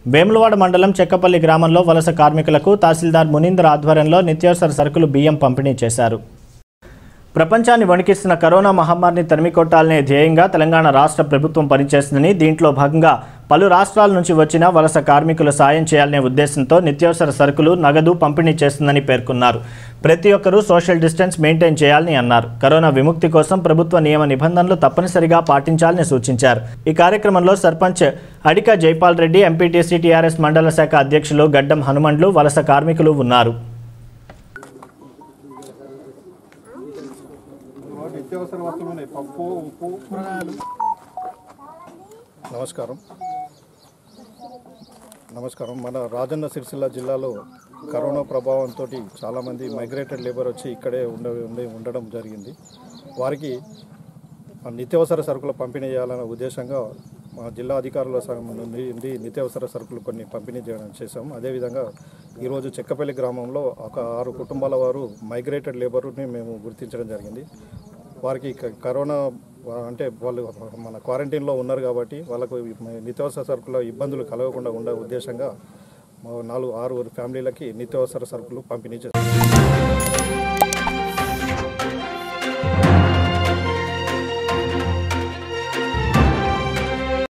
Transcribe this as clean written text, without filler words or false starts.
వేములవాడ మండలం చెక్కపల్లి గ్రామంలో వలస కార్మికులకు తహసీల్దార్ మునీందర్ ఆధ్వర్యంలో నిత్యావసర సరుకులు బియ్యం పంపిణీ చేశారు. ప్రపంచాన్ని వణికిస్తున్న కరోనా మహమ్మారిని తరిమికొట్టాలనే ధ్యేయంగా తెలంగాణ రాష్ట్ర ప్రభుత్వం పనిచేస్తుందని, దీంట్లో భాగంగా పలు రాష్ట్రాల నుంచి వచ్చిన వలస కార్మికులు సాయం చేయాలనే ఉద్దేశంతో నిత్యావసర సరుకులు, నగదు పంపిణీ చేస్తుందని పేర్కొన్నారు. ప్రతి ఒక్కరూ సోషల్ డిస్టెన్స్ మెయింటైన్ చేయాలని అన్నారు. కరోనా విముక్తి కోసం ప్రభుత్వ నియమ నిబంధనలు తప్పనిసరిగా పాటించాలని సూచించారు. ఈ కార్యక్రమంలో సర్పంచ్ అడిక జైపాల్ రెడ్డి, ఎంపీటీసీ టీఆర్ఎస్ మండల శాఖ అధ్యక్షులు గడ్డం హనుమండ్లు, వలస కార్మికులు ఉన్నారు. నమస్కారం. మన రాజన్న సిరిసిల్ల జిల్లాలో కరోనా ప్రభావంతో చాలామంది మైగ్రేటెడ్ లేబర్ వచ్చి ఇక్కడే ఉండడం జరిగింది. వారికి నిత్యావసర సరుకుల పంపిణీ చేయాలనే ఉద్దేశంగా మా జిల్లా అధికారుల నుండి నిత్యావసర సరుకులు కొన్ని పంపిణీ చేశాము. అదేవిధంగా ఈరోజు చెక్కపల్లి గ్రామంలో ఒక 6 కుటుంబాల వారు మైగ్రేటెడ్ లేబర్ని మేము గుర్తించడం జరిగింది. వారికి కరోనా అంటే వాళ్ళు మన క్వారంటైన్లో ఉన్నారు కాబట్టి వాళ్ళకు నిత్యావసర సరుకుల ఇబ్బందులు కలగకుండా ఉండే ఉద్దేశంగా 4-6 ఫ్యామిలీలకి నిత్యావసర సరుకులు పంపిణీ చేస్తారు.